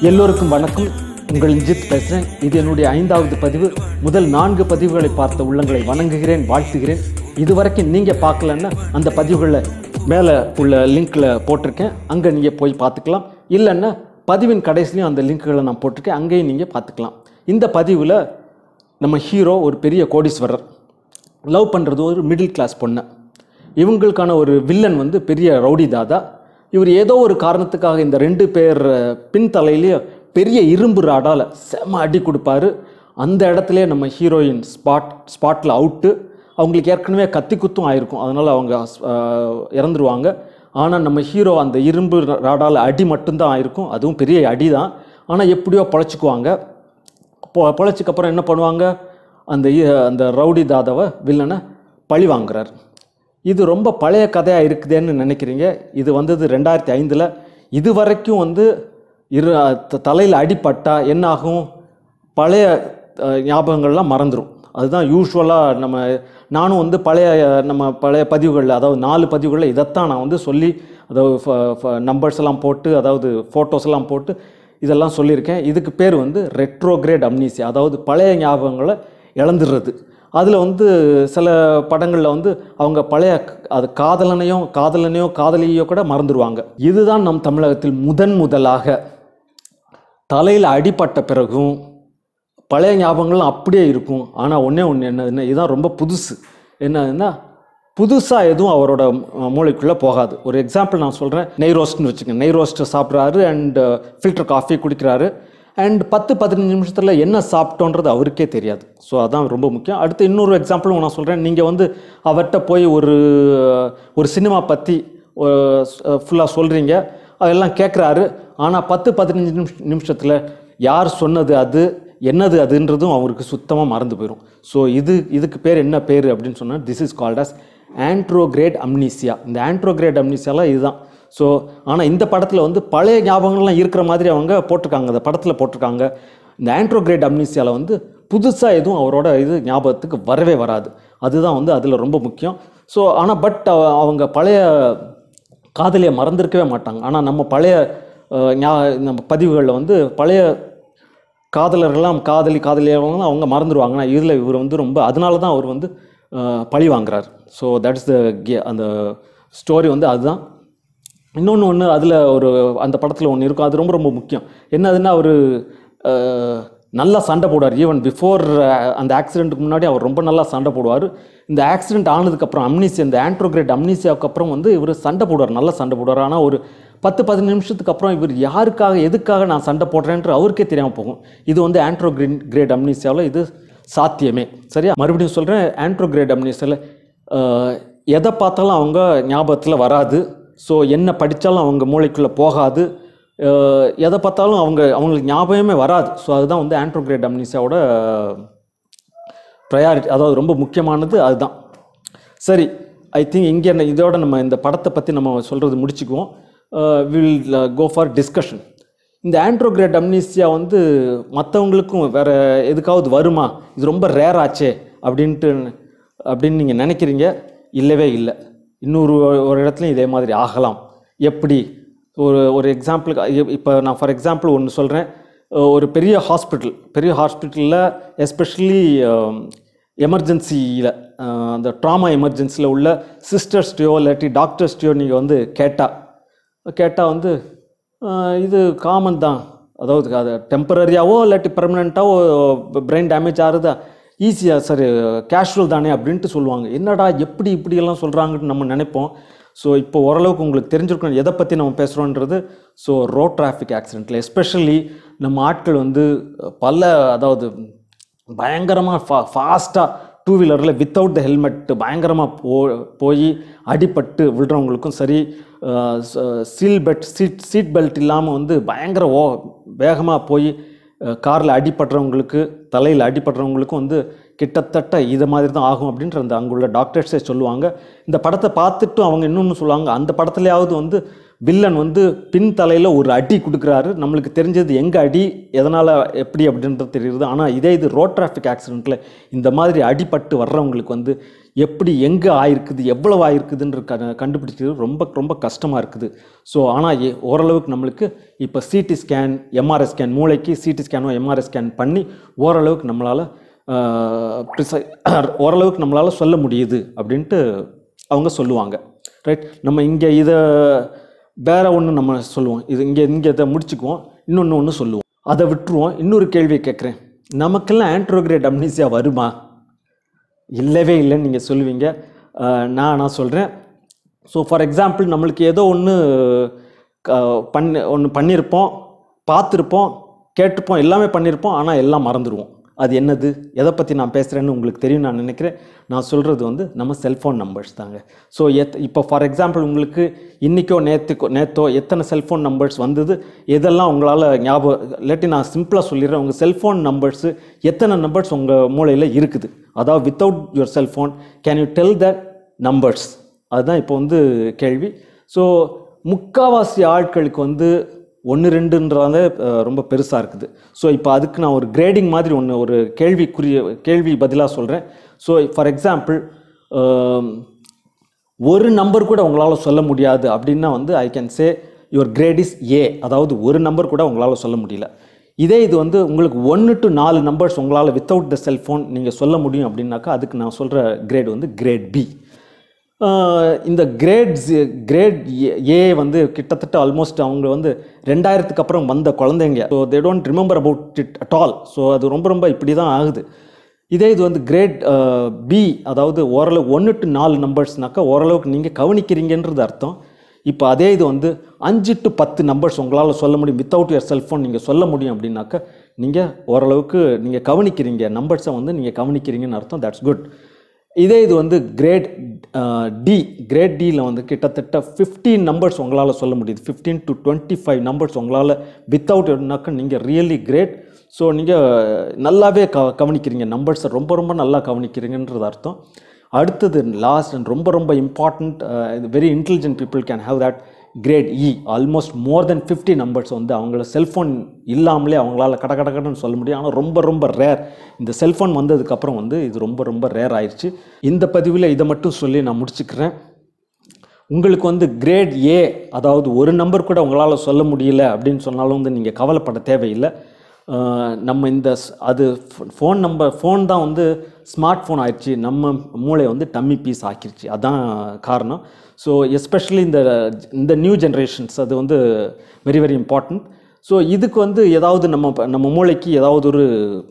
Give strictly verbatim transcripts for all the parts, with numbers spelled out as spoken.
எல்லோருக்கும் வணக்கம். உங்கள் ஜித் பேசுகிறேன். இது என்னுடைய ஐந்தாவது பதிவு. முதல் நான்கு பதிவுகளை பார்த்த உள்ளங்களை வணங்குகிறேன், வாழ்த்துகிறேன். இதுவரைக்கும் நீங்கள் பார்க்கலன்னா அந்த பதிவுகளில் மேலே உள்ள லிங்க்கில் போட்டிருக்கேன், அங்கே நீங்கள் போய் பார்த்துக்கலாம். இல்லைன்னா பதிவின் கடைசிலையும் அந்த லிங்க்குகளை நான் போட்டிருக்கேன், அங்கேயும் நீங்கள் பார்த்துக்கலாம். இந்த பதிவில் நம்ம ஹீரோ ஒரு பெரிய கோடீஸ்வரர், லவ் பண்ணுறது ஒரு மிடில் கிளாஸ் பொண்ணு. இவங்களுக்கான ஒரு வில்லன் வந்து பெரிய ரவுடி தாதா. இவர் ஏதோ ஒரு காரணத்துக்காக இந்த ரெண்டு பேர் பின் தலையிலேயே பெரிய இரும்பு ராடால் செம அடி கொடுப்பாரு. அந்த இடத்துல நம்ம ஹீரோயின் ஸ்பாட் ஸ்பாட்டில் அவுட்டு. அவங்களுக்கு ஏற்கனவே கத்தி குத்தும் ஆயிருக்கும், அதனால் அவங்க இறந்துருவாங்க. ஆனால் நம்ம ஹீரோ அந்த இரும்பு ராடால் அடி மட்டும்தான் ஆயிருக்கும், அதுவும் பெரிய அடி தான். ஆனால் எப்படியோ பொழைச்சிக்குவாங்க. பொ பொழைச்சிக்கப்புறம் என்ன பண்ணுவாங்க, அந்த அந்த ரவுடி தாதாவை வில்லனை பழி வாங்குறார். இது ரொம்ப பழைய கதையாக இருக்குதுன்னு நினைக்கிறீங்க. இது வந்தது ரெண்டாயிரத்தி ஐந்தில். இது வரைக்கும் வந்து இரு தலையில் அடிப்பட்டா என்ன ஆகும், பழைய ஞாபகங்கள்லாம் மறந்துடும். அதுதான் யூஸ்வலாக நம்ம நானும் வந்து பழைய நம்ம பழைய பதிவுகளில், அதாவது நாலு பதிவுகளில் இதைத்தான் நான் வந்து சொல்லி, அதாவது நம்பர்ஸ் எல்லாம் போட்டு, அதாவது ஃபோட்டோஸ் எல்லாம் போட்டு இதெல்லாம் சொல்லியிருக்கேன். இதுக்கு பேர் வந்து ரெட்ரோகிரேட் அம்னீசியா, அதாவது பழைய ஞாபகங்களை இழந்துடுறது. அதில் வந்து சில படங்களில் வந்து அவங்க பழைய அது காதலனையோ காதலனையோ காதலியோ கூட மறந்துடுவாங்க. இதுதான் நம் தமிழகத்தில் முதன் முதலாக தலையில் அடிப்பட்ட பிறகும் பழைய ஞாபகங்கள்லாம் அப்படியே இருக்கும். ஆனால் ஒன்றே ஒன்று என்னதுன்னா, இதுதான் ரொம்ப புதுசு. என்னதுன்னா, புதுசாக எதுவும் அவரோட மூளைக்குள்ளே போகாது. ஒரு எக்ஸாம்பிள் நான் சொல்கிறேன். நெய் ரோஸ்ட்னு வச்சுக்கோங்க. நெய் ரோஸ்ட்டு சாப்பிட்றாரு அண்ட் ஃபில்டர் காஃபி குடிக்கிறாரு. அண்ட் பத்து பதினஞ்சு நிமிஷத்தில் என்ன சாப்பிட்டோன்றது அவருக்கே தெரியாது. ஸோ அதான் ரொம்ப முக்கியம். அடுத்து இன்னொரு எக்ஸாம்பிளும் நான் சொல்கிறேன். நீங்கள் வந்து அவர்கிட்ட போய் ஒரு ஒரு சினிமா பற்றி ஃபுல்லாக சொல்கிறீங்க, அதெல்லாம் கேட்குறாரு. ஆனால் பத்து பதினஞ்சு நிமிஷ நிமிஷத்தில் யார் சொன்னது அது என்னது அதுன்றதும் அவருக்கு சுத்தமாக மறந்து போயிடும். ஸோ இது இதுக்கு பேர் என்ன பேர் அப்படின்னு சொன்னால், this is called as anterograde amnesia. இந்த ஆண்ட்ரோகிரேட் அம்னீசியாலாம் இதுதான். ஸோ ஆனால் இந்த படத்தில் வந்து பழைய ஞாபகங்கள்லாம் இருக்கிற மாதிரி அவங்க போட்டிருக்காங்க, அந்த படத்தில் போட்டிருக்காங்க. இந்த ஆண்ட்ரோகிரேட் அம்னீசியாவில் வந்து புதுசாக எதுவும் அவரோட இது ஞாபகத்துக்கு வரவே வராது. அதுதான் வந்து அதில் ரொம்ப முக்கியம். ஸோ ஆனால் பட் அவங்க பழைய காதலியை மறந்துருக்கவே மாட்டாங்க. ஆனால் நம்ம பழைய நம்ம பதிவுகளில் வந்து பழைய காதலர்கள்லாம் காதலி காதலியெல்லாம் அவங்க மறந்துடுவாங்கன்னா, இதில் இவர் வந்து ரொம்ப அதனால தான் அவர் வந்து பழி வாங்குறார். ஸோ தட்ஸ் த அந்த ஸ்டோரி வந்து அதுதான். இன்னொன்று ஒன்று அதில் ஒரு அந்த படத்தில் ஒன்று இருக்கும், அது ரொம்ப ரொம்ப முக்கியம். என்னதுன்னா, அவர் நல்லா சண்டை போடுவார். ஈவன் பிஃபோர் அந்த ஆக்சிடெண்ட்டுக்கு முன்னாடி அவர் ரொம்ப நல்லா சண்டை போடுவார். இந்த ஆக்சிடெண்ட் ஆனதுக்கப்புறம் அம்னீசியா, இந்த ஆண்ட்ரோகிரேட் அம்னீசியாவுக்கு அப்புறம் வந்து இவர் சண்டை போடுவார், நல்லா சண்டை போடுவார். ஆனால் ஒரு பத்து பதினஞ்சு நிமிஷத்துக்கு அப்புறம் இவர் யாருக்காக எதுக்காக நான் சண்டை போடுறேன்ற அவருக்கே தெரியாமல் போகும். இது வந்து ஆண்ட்ரோகிரேட் கிரேட் அம்னீசியாவில் இது சாத்தியமே. சரியா? மறுபடியும் சொல்கிறேன், ஆண்ட்ரோகிரேட் அம்னீசியாவில் எதை பார்த்தாலும் அவங்க ஞாபகத்தில் வராது. ஸோ என்ன படித்தாலும் அவங்க மூளைக்குள்ளே போகாது. எதை பார்த்தாலும் அவங்க அவங்களுக்கு ஞாபகமே வராது. ஸோ அதுதான் வந்து ஆண்ட்ரோகிரேட் அம்னீசியாவோட ப்ரையாரிட்டி, அதாவது ரொம்ப முக்கியமானது அதுதான். சரி, ஐ திங்க் இங்கே இதோட நம்ம இந்த படத்தை பற்றி நம்ம சொல்கிறது முடிச்சுக்குவோம். Will go for discussion. இந்த ஆண்ட்ரோகிரேட் அம்னீசியா வந்து மற்றவங்களுக்கும் வேறு எதுக்காவது வருமா, இது ரொம்ப ரேர் ஆச்சே அப்படின்ட்டு அப்படின்னு நீங்கள் நினைக்கிறீங்க. இல்லவே இல்லை. இன்னொரு ஒரு இடத்துலையும் இதே மாதிரி ஆகலாம். எப்படி? ஒரு ஒரு எக்ஸாம்பிளுக்கு இப்போ நான் ஃபார் எக்ஸாம்பிள் ஒன்று சொல்கிறேன். ஒரு பெரிய ஹாஸ்பிட்டல் பெரிய ஹாஸ்பிட்டலில் எஸ்பெஷலி எமர்ஜென்சியில், அந்த ட்ராமா எமர்ஜென்சியில் உள்ள சிஸ்டர்ஸ்டையோ இல்லாட்டி டாக்டர்ஸ்டையோ நீங்கள் வந்து கேட்டால் கேட்டால் வந்து இது காமன் தான், அதாவது அது டெம்பரரியாவோ இல்லாட்டி பெர்மனெண்ட்டாவோ பிரெயின் டேமேஜ் ஆகுதா, ஈஸியாக சரி கேஷுவல் தானே அப்படின்ட்டு சொல்லுவாங்க. என்னடா எப்படி இப்படியெல்லாம் சொல்கிறாங்கன்னு நம்ம நினைப்போம். ஸோ இப்போ ஓரளவுக்கு உங்களுக்கு தெரிஞ்சிருக்கணும் எதை பற்றி நம்ம பேசுகிறோன்றது. ஸோ ரோட் டிராஃபிக் ஆக்சிடெண்ட்டில் எஸ்பெஷலி நம்ம ஆட்கள் வந்து பல, அதாவது பயங்கரமாக ஃபா ஃபாஸ்ட்டாக டூ வீலரில் வித்தவுட் த ஹெல்மெட் பயங்கரமாக போ போய் அடிபட்டு விழுறவங்களுக்கும் சரி, seal belt seat seat belt இல்லாமல் வந்து பயங்கர ஓ வேகமாக போய் காரில் அடிபடுறவங்களுக்கு, தலையில் அடிபடுறவங்களுக்கும் வந்து கிட்டத்தட்ட இது மாதிரி தான் ஆகும் அப்படின்ற அந்த அங்குள்ள டாக்டர்ஸே சொல்லுவாங்க. இந்த படத்தை பார்த்துட்டு அவங்க இன்னொன்று சொல்லுவாங்க, அந்த படத்துலையாவது வந்து வில்லன் வந்து பின் தலையில் ஒரு அடி கொடுக்குறாரு, நம்மளுக்கு தெரிஞ்சது எங்கே அடி எதனால் எப்படி அப்படின்றது தெரியுது. ஆனால் இதே இது ரோட் டிராஃபிக் ஆக்சிடெண்ட்டில் இந்த மாதிரி அடிபட்டு வர்றவங்களுக்கு வந்து எப்படி எங்கே ஆயிருக்குது எவ்வளவு ஆயிருக்குதுன்ற க கண்டுபிடிக்கிறது ரொம்ப ரொம்ப கஷ்டமாக இருக்குது. ஸோ ஆனால் ஏ ஓரளவுக்கு நம்மளுக்கு இப்போ சிடி ஸ்கேன் எம்ஆர்ஐ ஸ்கேன் மூளைக்கு சிடி ஸ்கேனோ எம்ஆர்ஐ ஸ்கேன் பண்ணி ஓரளவுக்கு நம்மளால் ப்ரிசை ஓரளவுக்கு நம்மளால் சொல்ல முடியுது அப்படின்ட்டு அவங்க சொல்லுவாங்க. ரைட், நம்ம இங்கே இதை வேற ஒன்று நம்ம சொல்லுவோம், இது இங்கே இங்கே இதை முடிச்சுக்குவோம், இன்னொன்று ஒன்று சொல்லுவோம், அதை விட்டுருவோம். இன்னொரு கேள்வியை கேட்குறேன், நமக்கெல்லாம் ஆன்ட்ரோகிரேட் அம்னீசியா வருமா? இல்லவே இல்லைன்னு நீங்கள் சொல்லுவீங்க. நான் நான் சொல்கிறேன். ஸோ ஃபார் எக்ஸாம்பிள் நம்மளுக்கு ஏதோ ஒன்று பண்ணி ஒன்று பண்ணியிருப்போம், பார்த்துருப்போம், கேட்டிருப்போம், எல்லாமே பண்ணியிருப்போம், ஆனால் எல்லாம் மறந்துடுவோம். அது என்னது, எதை பற்றி நான் பேசுகிறேன்னு உங்களுக்கு தெரியும் நான் நினைக்கிறேன். நான் சொல்கிறது வந்து நம்ம செல்ஃபோன் நம்பர்ஸ் தாங்க. ஸோ எத் இப்போ ஃபார் எக்ஸாம்பிள் உங்களுக்கு இன்றைக்கோ நேற்றுக்கோ நேற்றோ எத்தனை செல்ஃபோன் நம்பர்ஸ் வந்தது, எதெல்லாம் உங்களால் ஞாபகம் இல்லாட்டி நான் சிம்பிளாக சொல்லிடுறேன், உங்கள் செல்ஃபோன் நம்பர்ஸு எத்தனை நம்பர்ஸ் உங்கள் மூளையில் இருக்குது, அதாவது without your cellphone can you tell that numbers, அதுதான் இப்போ வந்து கேள்வி. ஸோ முக்கால்வாசி ஆட்களுக்கு வந்து ஒன்று ரெண்டுன்றதால ரொம்ப பெருசாக இருக்குது. ஸோ இப்போ அதுக்கு நான் ஒரு கிரேடிங் மாதிரி ஒன்று ஒரு கேள்விக்குரிய கேள்வி பதிலாக சொல்கிறேன். ஸோ ஃபார் எக்ஸாம்பிள் ஒரு நம்பர் கூட உங்களால் சொல்ல முடியாது அப்படின்னா வந்து I can say your grade is A, அதாவது ஒரு நம்பர் கூட உங்களால் சொல்ல முடியல. இதே இது வந்து உங்களுக்கு ஒன்று டு நாலு நம்பர்ஸ் உங்களால் வித்தவுட் த செல்ஃபோன் நீங்கள் சொல்ல முடியும் அப்படின்னாக்கா அதுக்கு நான் சொல்கிற கிரேட் வந்து கிரேட் பி. இந்த கிரேட்ஸ் கிரேட் ஏ வந்து கிட்டத்தட்ட ஆல்மோஸ்ட் அவங்க வந்து ரெண்டாயிரத்துக்கு அப்புறம் வந்த குழந்தைங்க. So they don't remember about it at all. So அது ரொம்ப ரொம்ப இப்படி தான் ஆகுது. இதே இது வந்து கிரேட் பி, அதாவது ஓரளவு ஒன்று டு நாலு நம்பர்ஸ்னாக்கா ஓரளவுக்கு நீங்கள் கவனிக்கிறீங்கன்றது அர்த்தம். இப்போ அதே இது வந்து அஞ்சு டு பத்து நம்பர்ஸ் உங்களால் சொல்ல முடியும் வித்தவுட் யுவர் செல்ஃபோன் நீங்கள் சொல்ல முடியும் அப்படின்னாக்கா நீங்கள் ஓரளவுக்கு நீங்கள் கவனிக்கிறீங்க, நம்பர்ஸை வந்து நீங்கள் கவனிக்கிறீங்கன்னு அர்த்தம். That's good. இதே இது வந்து கிரேட் டி, கிரேட் டியில் வந்து கிட்டத்தட்ட ஃபிஃப்டீன் நம்பர்ஸ் உங்களால் சொல்ல முடியுது, fifteen to twenty five numbers உங்களால் வித்தவுட் இருந்தாக்கா நீங்கள் ரியலி கிரேட். ஸோ நீங்கள் நல்லாவே க கவனிக்கிறீங்க நம்பர்ஸை ரொம்ப ரொம்ப நல்லா கவனிக்கிறீங்கன்றது அர்த்தம். அடுத்தது லாஸ்ட் அண்ட் ரொம்ப ரொம்ப important, very intelligent people can have that grade E. Almost more than fifty numbers வந்து அவங்கள செல்ஃபோன் இல்லாமலே அவங்களால கட கட கடன்னு சொல்ல முடியும். ஆனால் ரொம்ப ரொம்ப ரேர். இந்த செல்ஃபோன் வந்ததுக்கப்புறம் வந்து இது ரொம்ப ரொம்ப ரேர் ஆயிடுச்சு. இந்த பதிவில் இதை மட்டும் சொல்லி நான் முடிச்சுக்கிறேன். உங்களுக்கு வந்து கிரேட் ஏ, அதாவது ஒரு நம்பர் கூட உங்களால் சொல்ல முடியல அப்படின்னு சொன்னாலும் வந்து நீங்கள் கவலைப்பட தேவையில்லை. நம்ம இந்த அது ஃபோன் நம்பர் ஃபோன் தான் வந்து ஸ்மார்ட் ஃபோன் ஆயிடுச்சு, நம்ம மூளை வந்து டம்மி பீஸ் ஆக்கிடுச்சு, அதான் காரணம். ஸோ எஸ்பெஷலி இந்த இந்த நியூ ஜென்ரேஷன்ஸ் அது வந்து வெரி வெரி இம்பார்ட்டண்ட். ஸோ இதுக்கு வந்து ஏதாவது நம்ம நம்ம மூளைக்கு ஏதாவது ஒரு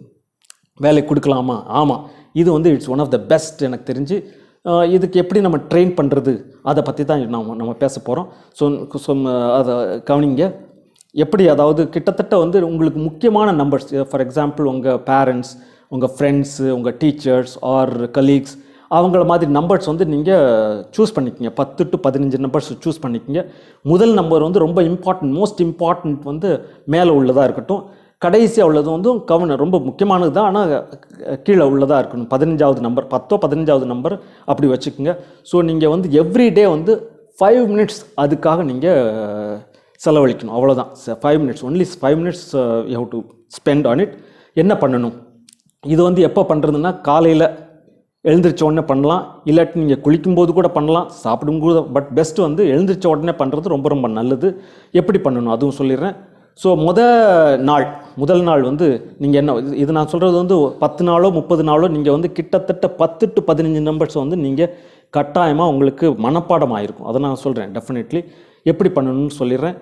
வேலை கொடுக்கலாமா? ஆமாம், இது வந்து it's one of the best எனக்கு தெரிஞ்சு. இதுக்கு எப்படி நம்ம ட்ரெயின் பண்ணுறது அதை பற்றி தான் நம்ம நம்ம பேச போகிறோம். ஸோ ஸோ அதை கவனிங்க எப்படி, அதாவது கிட்டத்தட்ட வந்து உங்களுக்கு முக்கியமான நம்பர்ஸ், ஃபார் எக்ஸாம்பிள் உங்கள் பேரண்ட்ஸ், உங்கள் ஃப்ரெண்ட்ஸு, உங்கள் டீச்சர்ஸ் ஆர் கலீக்ஸ், அவங்கள மாதிரி நம்பர்ஸ் வந்து நீங்கள் சூஸ் பண்ணிக்கிங்க. பத்து டு பதினஞ்சு நம்பர்ஸ் சூஸ் பண்ணிக்கிங்க. முதல் நம்பர் வந்து ரொம்ப இம்பார்ட்டன்ட், மோஸ்ட் இம்பார்ட்டண்ட் வந்து மேலே உள்ளதாக இருக்கட்டும். கடைசியாக உள்ளது வந்து கவனம் ரொம்ப முக்கியமானது தான், ஆனால் கீழே உள்ளதாக இருக்கணும். பதினஞ்சாவது நம்பர், பத்தோ பதினஞ்சாவது நம்பர் அப்படி வச்சுக்கோங்க. ஸோ நீங்கள் வந்து எவ்ரிடே வந்து ஃபைவ் மினிட்ஸ் அதுக்காக நீங்கள் செலவழிக்கணும், அவ்வளோதான். Five minutes only five minutes you have to spend on it. என்ன பண்ணணும், இது வந்து எப்போ பண்ணுறதுன்னா காலையில் எழுந்திரிச்ச உடனே பண்ணலாம், இல்லாட்டி நீங்கள் குளிக்கும்போது கூட பண்ணலாம், சாப்பிடும்போது. பட் பெஸ்ட்டு வந்து எழுந்திரிச்ச உடனே பண்ணுறது ரொம்ப ரொம்ப நல்லது. எப்படி பண்ணணும் அதுவும் சொல்லிடுறேன். ஸோ முத நாள் முதல் நாள் வந்து நீங்கள் என்ன, இது நான் சொல்கிறது வந்து பத்து நாளோ முப்பது நாளோ நீங்கள் வந்து கிட்டத்தட்ட பத்து டு பதினஞ்சு நம்பர்ஸ் வந்து நீங்கள் கட்டாயமாக உங்களுக்கு மனப்பாடம் ஆகிருக்கும். அதை நான் சொல்கிறேன் டெஃபினெட்லி. எப்படி பண்ணணும்னு சொல்லிடுறேன்.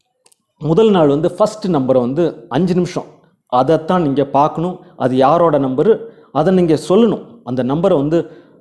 முதல் நாள் வந்து ஃபஸ்ட்டு நம்பரை வந்து அஞ்சு நிமிஷம் அதைத்தான் நீங்கள் பார்க்கணும். அது யாரோட நம்பரு அதை நீங்கள் சொல்லணும். அந்த நம்பரை வந்து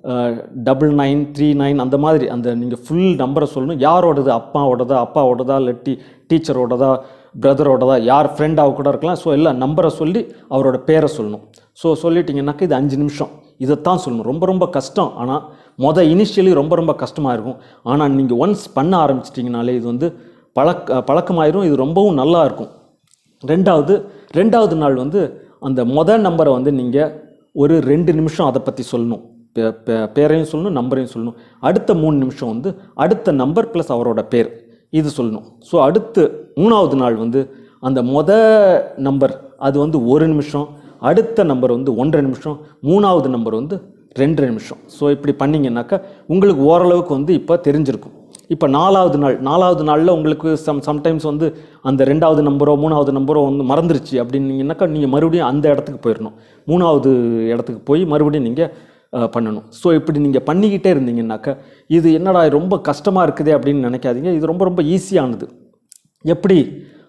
டபுள் நைன் த்ரீ நைன் அந்த மாதிரி அந்த நீங்கள் ஃபுல் நம்பரை சொல்லணும். யாரோடது, அப்பாவோடதா, அப்பாவோடதா, இல்லாட்டி டீச்சரோடதா, பிரதரோடதா, யார் ஃப்ரெண்டாக கூட இருக்கலாம். ஸோ எல்லாம் நம்பரை சொல்லி அவரோட பேரை சொல்லணும். ஸோ சொல்லிட்டிங்கன்னாக்கா இது அஞ்சு நிமிஷம் இதைத்தான் சொல்லணும். ரொம்ப ரொம்ப கஷ்டம், ஆனால் மொதல் இனிஷியலி ரொம்ப ரொம்ப கஷ்டமாக இருக்கும். ஆனால் நீங்கள் ஒன்ஸ் பண்ண ஆரம்பிச்சிட்டிங்கனாலே இது வந்து பழக்க பழக்கமாயிரும். இது ரொம்பவும் நல்லா இருக்கும். ரெண்டாவது ரெண்டாவது நாள் வந்து அந்த மொதல் நம்பரை வந்து நீங்கள் ஒரு ரெண்டு நிமிஷம் அதை பற்றி சொல்லணும். பேரையும் சொல்லணும், நம்பரையும் சொல்லணும். அடுத்த மூணு நிமிஷம் வந்து அடுத்த நம்பர் ப்ளஸ் அவரோட பேர் இது சொல்லணும். ஸோ அடுத்து மூணாவது நாள் வந்து அந்த மொதல் நம்பர் அது வந்து ஒரு நிமிஷம், அடுத்த நம்பர் வந்து ஒன்றரை நிமிஷம், மூணாவது நம்பர் வந்து ரெண்டு நிமிஷம். ஸோ இப்படி பண்ணிங்கன்னாக்கா உங்களுக்கு ஓரளவுக்கு வந்து இப்போ தெரிஞ்சிருக்கும். இப்போ நாலாவது நாள் நாலாவது நாளில் உங்களுக்கு சம் சம்டைம்ஸ் வந்து அந்த ரெண்டாவது நம்பரோ மூணாவது நம்பரோ வந்து மறந்துருச்சு அப்படின்னீங்கன்னாக்கா நீங்கள் மறுபடியும் அந்த இடத்துக்கு போயிடணும். மூணாவது இடத்துக்கு போய் மறுபடியும் நீங்கள் பண்ணணும். ஸோ இப்படி நீங்கள் பண்ணிக்கிட்டே இருந்தீங்கன்னாக்கா இது என்னடா ரொம்ப கஷ்டமாக இருக்குதே அப்படின்னு நினைக்காதீங்க. இது ரொம்ப ரொம்ப ஈஸியானது. எப்படி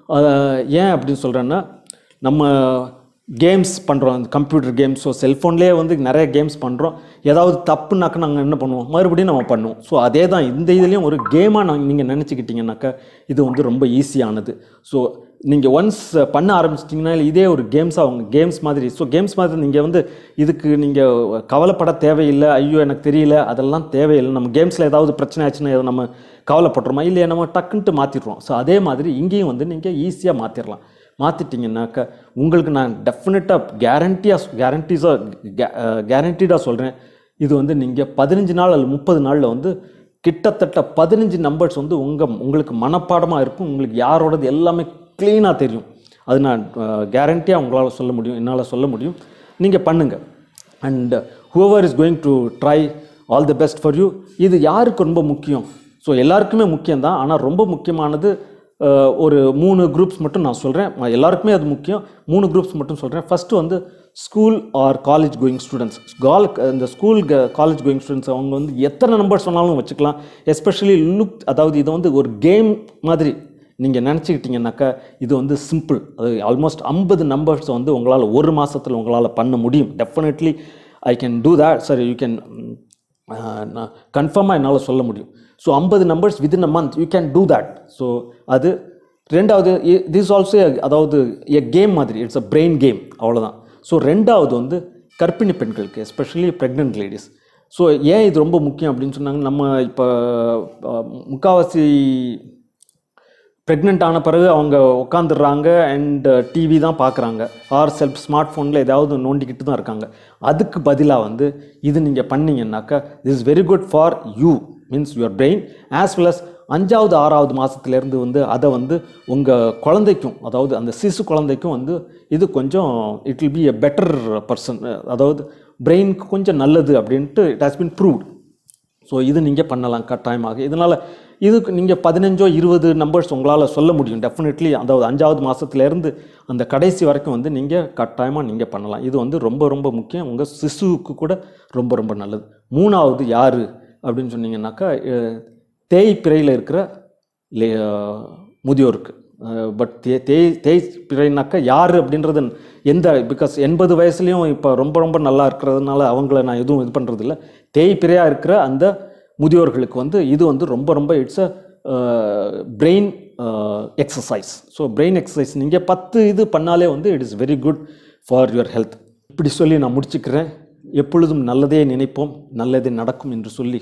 ஏன் அப்படின்னு சொல்கிறேன்னா, நம்ம கேம்ஸ் பண்ணுறோம், அந்த கம்ப்யூட்டர் கேம்ஸ். ஸோ செல்ஃபோன்லேயே வந்து நிறைய கேம்ஸ் பண்ணுறோம். ஏதாவது தப்புனாக்கா நாங்கள் என்ன பண்ணுவோம், மறுபடியும் நம்ம பண்ணுவோம். ஸோ அதே தான் இந்த இதுலேயும் ஒரு கேமாக நாங்கள் நீங்கள் நினச்சிக்கிட்டிங்கனாக்கா இது வந்து ரொம்ப ஈஸியானது. ஸோ நீங்கள் ஒன்ஸ் பண்ண ஆரம்பிச்சிட்டிங்கன்னா இதே ஒரு கேம்ஸாக அவங்க கேம்ஸ் மாதிரி. ஸோ கேம்ஸ் மாதிரி நீங்கள் வந்து இதுக்கு நீங்கள் கவலைப்பட தேவையில்லை. ஐயோ எனக்கு தெரியல, அதெல்லாம் தேவையில்லை. நம்ம கேம்ஸில் ஏதாவது பிரச்சனை ஆச்சுன்னா எதை நம்ம கவலைப்படுறோமா, இல்லையா நம்ம டக்குன்ட்டு மாற்றிடுறோம். ஸோ அதே மாதிரி இங்கேயும் வந்து நீங்கள் ஈஸியாக மாற்றிடலாம். மாற்றிட்டிங்கனாக்கா உங்களுக்கு நான் டெஃபினட்டாக கேரண்டியாக கேரண்டிஸாக கேரண்டீடாக சொல்கிறேன், இது வந்து நீங்கள் பதினஞ்சு நாள் அல்லது முப்பது நாளில் வந்து கிட்டத்தட்ட பதினஞ்சு நம்பர்ஸ் வந்து உங்கள் உங்களுக்கு மனப்பாடமாக இருக்கும். உங்களுக்கு யாரோடது எல்லாமே க்ளீனாக தெரியும். அது நான் கேரண்டியாக உங்களால் சொல்ல முடியும், என்னால் சொல்ல முடியும். நீங்கள் பண்ணுங்கள். And whoever is going to try, all the best for you. இது யாருக்கு ரொம்ப முக்கியம்? ஸோ எல்லாருக்குமே முக்கியம்தான். ஆனால் ரொம்ப முக்கியமானது ஒரு மூணு குரூப்ஸ் மட்டும் நான் சொல்கிறேன். எல்லாருக்குமே அது முக்கியம். மூணு குரூப்ஸ் மட்டும் சொல்கிறேன். ஃபஸ்ட்டு வந்து school or college going students. கால் இந்த ஸ்கூல் காலேஜ் கோயிங் ஸ்டூடெண்ட்ஸ் அவங்க வந்து எத்தனை நம்பர்ஸ் சொன்னாலும் வச்சுக்கலாம். எஸ்பெஷலி லுக், அதாவது இது வந்து ஒரு கேம் மாதிரி நீங்கள் நினச்சிக்கிட்டிங்கனாக்கா இது வந்து சிம்பிள். அது ஆல்மோஸ்ட் ஐம்பது நம்பர்ஸ் வந்து உங்களால் ஒரு மாதத்தில் உங்களால் பண்ண முடியும். Definitely I can do that. Sir you can, நான் கன்ஃபார்மாக என்னால் சொல்ல முடியும். ஸோ ஐம்பது numbers within a month you can do that. So அது ரெண்டாவது. திஸ் ஆல்சோ அதாவது எ கேம் மாதிரி, இட்ஸ் அ பிரெயின் கேம், அவ்வளோதான். ஸோ ரெண்டாவது வந்து கர்ப்பிணி பெண்களுக்கு, எஸ்பெஷலி ப்ரெக்னென்ட் லேடிஸ். ஸோ ஏன் இது ரொம்ப முக்கியம் அப்படின்னு சொன்னாங்க, நம்ம இப்போ முக்கால்வாசி ப்ரெக்னென்ட் ஆன பிறகு அவங்க உட்காந்துடுறாங்க அண்ட் டிவி தான் பார்க்குறாங்க, ஆர் செல்ஃப் ஸ்மார்ட் ஃபோனில் ஏதாவது நோண்டிக்கிட்டு தான் இருக்காங்க. அதுக்கு பதிலாக வந்து இது நீங்கள் பண்ணிங்கன்னாக்கா this is very good for you, means your brain, as well as அஞ்சாவது ஆறாவது மாதத்துலேருந்து வந்து அதை வந்து உங்கள் குழந்தைக்கும், அதாவது அந்த சிசு குழந்தைக்கும் வந்து இது கொஞ்சம் it will be a better person, அதாவது பிரெயினுக்கு கொஞ்சம் நல்லது அப்படின்ட்டு it has been proved. So இது நீங்கள் பண்ணலாம் கட்டாயமாக. இதனால் இதுக்கு நீங்கள் பதினஞ்சோ இருபது நம்பர்ஸ் உங்களால் சொல்ல முடியும் டெஃபினெட்லி. அதாவது அஞ்சாவது மாதத்துலேருந்து அந்த கடைசி வரைக்கும் வந்து நீங்கள் கட்டாயமாக நீங்கள் பண்ணலாம். இது வந்து ரொம்ப ரொம்ப முக்கியம், உங்கள் சிசுவுக்கு கூட ரொம்ப ரொம்ப நல்லது. மூணாவது யார் அப்படின்னு சொன்னீங்கன்னாக்கா தேய்பிறையில் இருக்கிற முதியோருக்கு. பட் தே தேய் தேய் பிறைனாக்கா யார் அப்படின்றது எந்த, பிகாஸ் எண்பது வயசுலேயும் இப்போ ரொம்ப ரொம்ப நல்லா இருக்கிறதுனால அவங்கள நான் எதுவும் இது பண்ணுறதில்ல. தேய்பிறையாக இருக்கிற அந்த முதியோர்களுக்கு வந்து இது வந்து ரொம்ப ரொம்ப it's a brain exercise. So brain exercise நீங்கள் பத்து இது பண்ணாலே வந்து it is very good for your health. இப்படி சொல்லி நான் முடிச்சுக்கிறேன். எப்பொழுதும் நல்லதே நினைப்போம், நல்லதே நடக்கும் என்று சொல்லி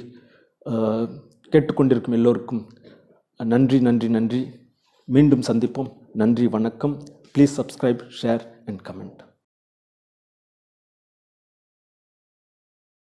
கேட்டுக்கொண்டிருக்கும் எல்லோருக்கும் நன்றி நன்றி நன்றி. மீண்டும் சந்திப்போம். நன்றி, வணக்கம். Please subscribe, share and comment.